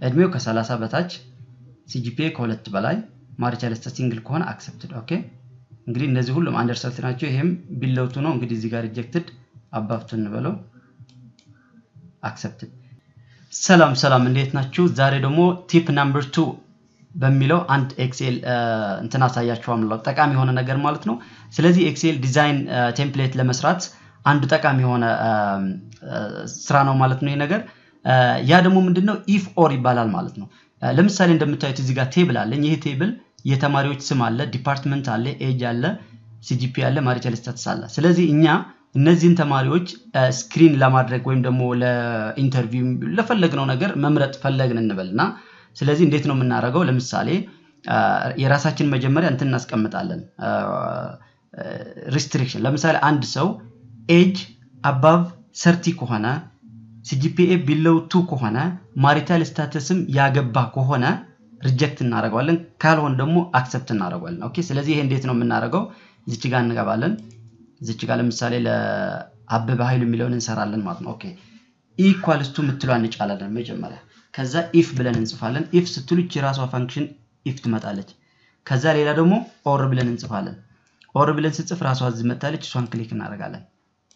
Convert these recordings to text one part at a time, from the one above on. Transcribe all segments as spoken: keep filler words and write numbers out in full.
እድሜው ከ30 በታች ሲጂፒኤ ከሁለት በላይ ማሪታል ስታተስ ሲንግል ከሆነ አክሰፕትድ ኦኬ እንግዲህ እነዚህ ሁሉም አንደር ሰልት ናቸው ይሄም ቢሎው ቱ ነው እንግዲህ እዚህ ጋር ሪጀክትድ አባቭ ቱ እንበለው አክሰፕትድ ሰላም ሰላም እንዴት ናችሁ ዛሬ ደግሞ ቲፕ ነምበር two በሚለው አንድ ኤክሴል እንትና አሳያችኋለሁ ጠቃሚ የሆነ ነገር ማለት ነው ስለዚህ ኤክሴል ዲዛይን ቴምፕሌት ለመስራት አንዱ ጠቃሚ የሆነ ስራ ነው ማለት ነው ይሄ ነገር ያ ደግሞ ምንድነው if or ይባላል ማለት ነው ለምሳሌ እንደምታዩት እዚህ ጋር ቴብል አለኝ ይሄ ቴብል የተማሪዎች ስም አለ ዲፓርትመንት አለ ኤጅ አለ ሲጂፒ አለ ማሪታል ስታተስ አለ ስለዚህ እኛ እነዚህን ተማሪዎች ስክሪን ለማድረግ ወይም ደግሞ ለኢንተርቪው ለፈለግነው ነገር መምረጥ ፈለግን እንበልና ስለዚህ እንዴት ነው የምናደርገው ለምሳሌ የራሳችን መጀመሪያ እንትን እናስቀምጣለን ሪስትሪክሽን ለምሳሌ አንድ ሰው ኤጅ above thirty ከሆነ ሲጂፒኤ below two ከሆነ ማሪታል ስታተስም ያገባ ከሆነ ሪጀክት እናደርጋለን ካልሆነ ደግሞ አክሰፕት እናደርጋለን ኦኬ ስለዚህ ይሄ እንዴት ነው የምናደርገው እዚች ጋር እንገባለን እዚች ጋር ለምሳሌ ለአበበ ኃይሉ የሚለውን እንሰራለን ማለት ነው ኦኬ ኢኳልስ ቱ ምትሏን እንጫላለን መጀመሪያ ከዛ if ብለን እንጽፋለን if ስትሉ እቺ ራሷ ፈንክሽን if ትመጣለች ከዛ ሌላ ደግሞ or ብለን እንጽፋለን or ብለን ስጽፍ ራሷ እዚህ መጣለች እሷን ክሊክ እናደርጋለን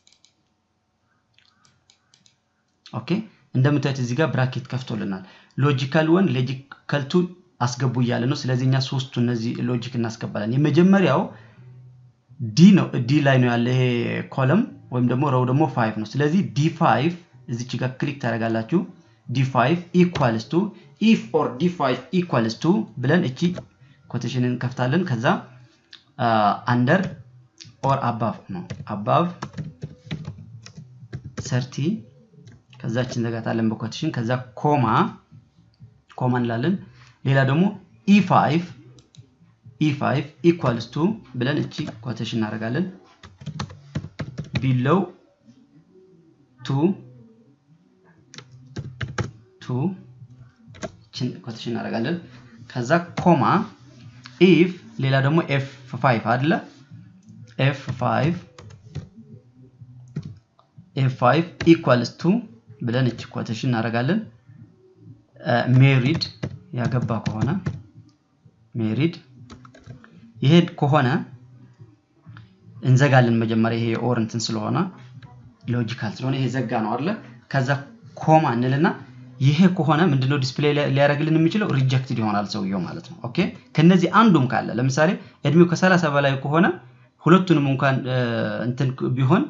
ኦኬ እንደምታዩት እዚህ ጋር ብራኬት ከፍቶልናል ሎጂካል one ሎጂካል two አስገቡ ይያለ ነው ስለዚህኛ ሶስቱ እነዚህ ሎጂክ እናስገባለን የመጀመሪያው D ነው D ላይ ነው ያለ ይሄ ኮለም ወይም ደግሞ ሮው ደግሞ five ነው ስለዚህ D five እዚች ጋር ክሊክ ታደርጋላችሁ D five equals to if or D five equals to ብለን እቺ ኮቴሽንን ከፍታለን ከዛ under or above ነው above thirty ከዛችን ዘጋታለን በኮቴሽን ከዛ ኮማ ኮማ እንላለን ሌላ ደግሞ E five E five equals to ብለን እቺ ኮቴሽን እናደርጋለን below two two ችን ኮቴሽን እናደርጋለን ከዛ ኮማ if ሌላ ደግሞ F five አይደለ F five F five equals to ብለን እቺ ኮቴሽን እናደርጋለን married ያገባ ከሆነ married ይሄ ከሆነ እንዘጋለን መጀመሪያ ይሄ ኦር እንትን ስለሆነ ሎጂካል ስለሆነ ይሄ ዘጋ ነው አይደለ ከዛ ኮማ እንልና ይሄ ከሆነ ምንድነው ዲስፕሌይ ሊያደርግልን የሚችለው ሪጀክትድ ይሆናል ሰውየው ማለት ነው ኦኬ ከነዚህ አንዱም ካለ ለምሳሌ እድሜው ከ30 በላይ ከሆነ ሁለቱንም እንኳን እንትን ቢሆን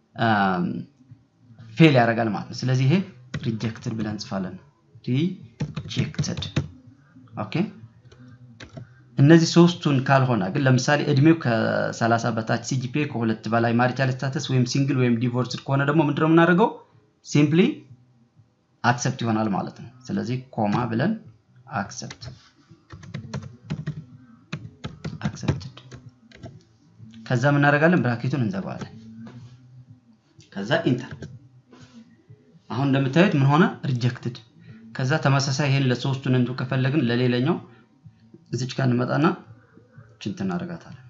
ፌል ያደርጋል ማለት ነው ስለዚህ ይሄ ሪጀክትድ ብለን እንጽፋለን ሪጀክትድ ኦኬ እነዚህ ሶስቱን ካልሆነ ግን ለምሳሌ እድሜው ከ30 በታች ሲጂፒኤ ከሁለት በላይ ማሪታል ስታተስ ወይም ሲንግል ወይም ዲቮርስድ ከሆነ ደግሞ ምንድነው የምናደርገው ሲምፕሊ አክሰፕት ይሆናል ማለት ነው ስለዚህ ኮማ ብለን አክሰፕት አክሰፕትድ ከዛ ምን እናደርጋለን ብራኬቱን እንዘጋዋለን ከዛ ኢንተር አሁን እንደምታዩት ምን ሆነ ሪጀክትድ ከዛ ተመሳሳይ ይሄን ለሶስቱን እንዱ ከፈለግን ለሌላኛው እዚች ጋር እንመጣና ችንት እናደርጋታለን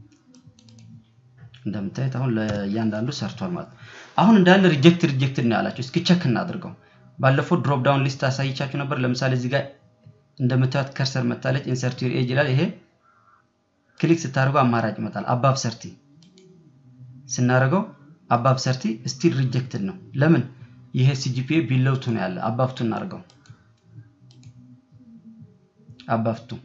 እንደምታዩት አሁን ለያንዳንዱ ሰርቷል ማለት አሁን እንዳለ ሪጀክት ሪጀክትድ ነው ያላችሁ እስኪ ቼክ እናድርገው ባለፈው ድሮፕ ዳውን ሊስት አሳይቻችሁ ነበር ለምሳሌ እዚህ ጋር እንደምታዩት ከርሰር መጣለች ኢንሰርት ዩር ኤጅ ይላል ይሄ ክሊክ ስታደርጉ አማራጭ ይመጣል above thirty ስናደርገው above thirty still rejected ነው ለምን ይሄ ሲጂፒኤ below two ነው ያለ above two እናደርገው above two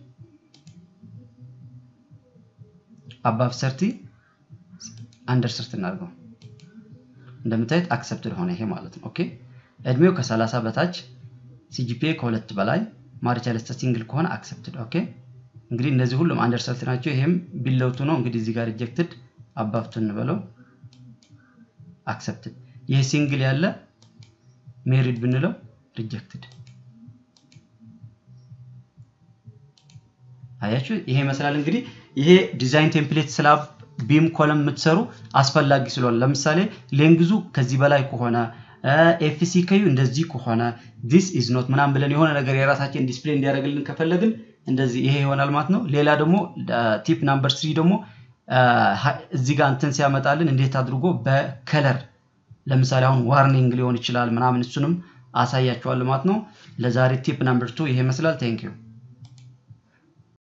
above thirty under thirty እናደርገው እንደምታዩት አክሰፕትድ ሆነ ይሄ ማለት ነው ኦኬ እድሜው ከ30 በታች ሲጂፒኤ ከሁለት በላይ ማሪታል ስታተስ ሲንግል ከሆነ አክሰፕትድ ኦኬ እንግዲህ እነዚህ ሁሉም አንደር ሰልት ናቸው ይሄም below two ነው እንግዲህ እዚህ ጋር ሪጀክትድ above two እንበለው accepted ይሄ ሲንግል ያለ married ብንለው rejected አያችሁ ይሄ መስላል እንግዲህ ይሄ ዲዛይን ቴምፕሌት ስላብ ቢም ኮለም ምትሰሩ አስፈላጊ ስለሆነ ለምሳሌ ሌንግዙ ከዚህ በላይ ከሆነ ኤፍሲኬዩ እንደዚህ ከሆነ this is not ምናም ብለን የሆነ ነገር የራሳችን ዲስፕሌይ እንዲያደርግልን ከፈለግን እንደዚህ ይሄ ይሆናል ማለት ነው ሌላ ደግሞ ቲፕ ነምበር three ደግሞ እዚህ ጋር እንትን ሲያመጣልን እንዴት አድርጎ በከለር ለምሳሌ አሁን ዋርኒንግ ሊሆን ይችላል ምናምን እሱንም አሳያችኋለሁ ማለት ነው ለዛሬ ቲፕ ነምበር two ይሄ ይመስላል ቴንክ ዩ